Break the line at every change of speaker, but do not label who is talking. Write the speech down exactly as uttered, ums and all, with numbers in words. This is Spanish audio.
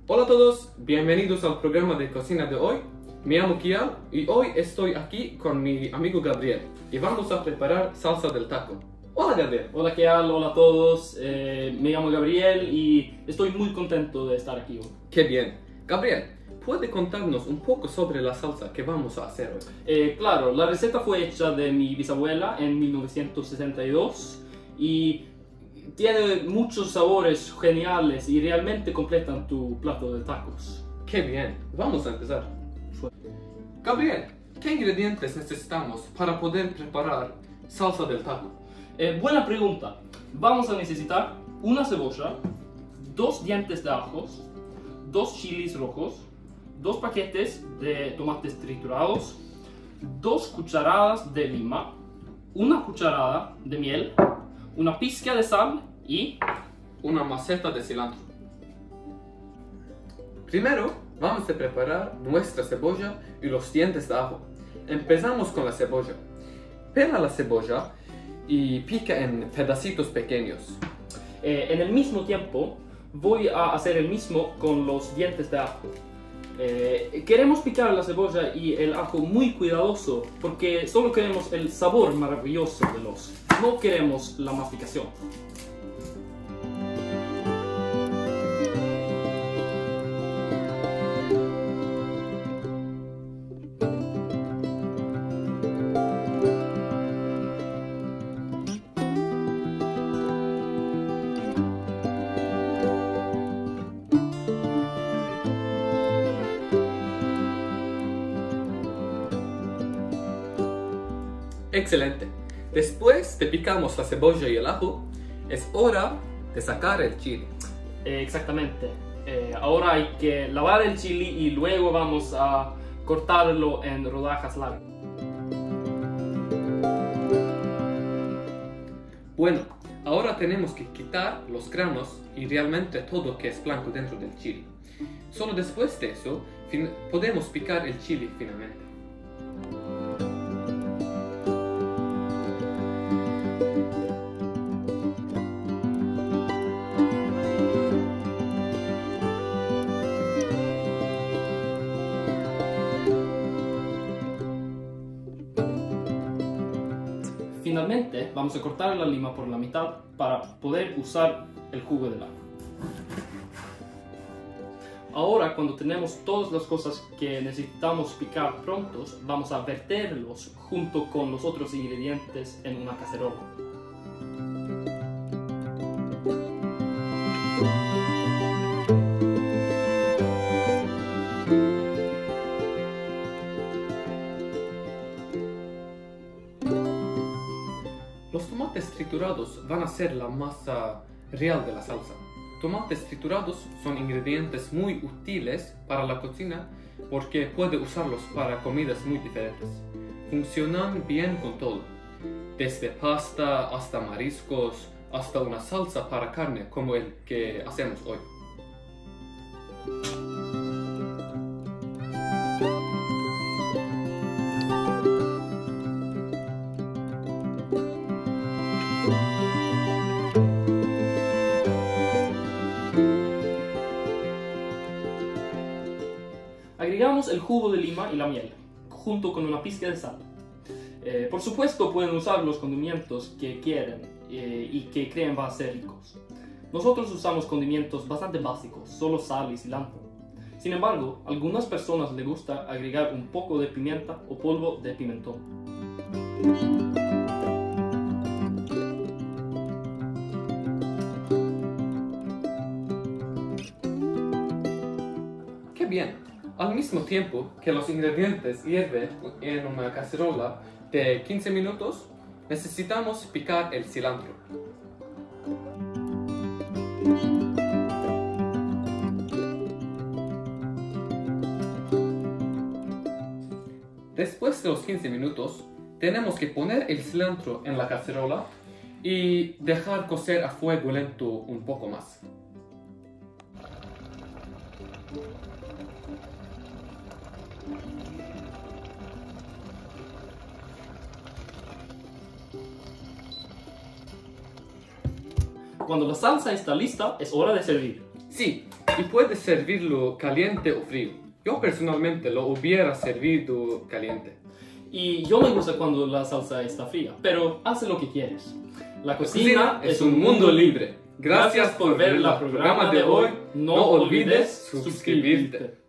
Hola a todos, bienvenidos al programa de cocina de hoy. Me llamo Kian y hoy estoy aquí con mi amigo Gabriel y vamos a preparar salsa del taco. Hola Gabriel.
Hola Kian, hola a todos, eh, me llamo Gabriel y estoy muy contento de estar aquí hoy.
Qué bien. Gabriel, ¿puede contarnos un poco sobre la salsa que vamos a hacer hoy?
Eh, claro, la receta fue hecha de mi bisabuela en mil novecientos sesenta y dos y tiene muchos sabores geniales y realmente completan tu plato de tacos.
Qué bien, vamos a empezar. Gabriel, ¿qué ingredientes necesitamos para poder preparar salsa del taco?
Eh, buena pregunta. Vamos a necesitar una cebolla, dos dientes de ajos, dos chilis rojos, dos paquetes de tomates triturados, dos cucharadas de lima, una cucharada de miel, una pizca de sal y
una maceta de cilantro. Primero vamos a preparar nuestra cebolla y los dientes de ajo. Empezamos con la cebolla. Pela la cebolla y pica en pedacitos pequeños.
Eh, en el mismo tiempo voy a hacer el mismo con los dientes de ajo. Eh, queremos picar la cebolla y el ajo muy cuidadoso porque solo queremos el sabor maravilloso de los, no queremos la masticación.
Excelente. Después de picamos la cebolla y el ajo, es hora de sacar el chile.
Eh, exactamente. Eh, ahora hay que lavar el chili y luego vamos a cortarlo en rodajas largas.
Bueno, ahora tenemos que quitar los granos y realmente todo que es blanco dentro del chili. Solo después de eso podemos picar el chili finamente.
Finalmente vamos a cortar la lima por la mitad para poder usar el jugo del ajo. Ahora, cuando tenemos todas las cosas que necesitamos picar prontos, vamos a verterlos junto con los otros ingredientes en una cacerola.
Los tomates triturados van a ser la masa real de la salsa. Tomates triturados son ingredientes muy útiles para la cocina porque puede usarlos para comidas muy diferentes. Funcionan bien con todo, desde pasta hasta mariscos, hasta una salsa para carne como el que hacemos hoy.
Agregamos el jugo de lima y la miel, junto con una pizca de sal. Eh, por supuesto pueden usar los condimentos que quieren eh, y que creen van a ser ricos. Nosotros usamos condimentos bastante básicos, solo sal y cilantro. Sin embargo, a algunas personas les gusta agregar un poco de pimienta o polvo de pimentón.
¡Qué bien! Al mismo tiempo que los ingredientes hierven en una cacerola de quince minutos, necesitamos picar el cilantro. Después de los quince minutos, tenemos que poner el cilantro en la cacerola y dejar cocer a fuego lento un poco más.
Cuando la salsa está lista, es hora de servir.
Sí, y puedes servirlo caliente o frío. Yo personalmente lo hubiera servido caliente.
Y yo me gusta cuando la salsa está fría, pero haz lo que quieres. La cocina,
Cocina es un mundo libre. Gracias por ver el programa de hoy. No olvides suscribirte.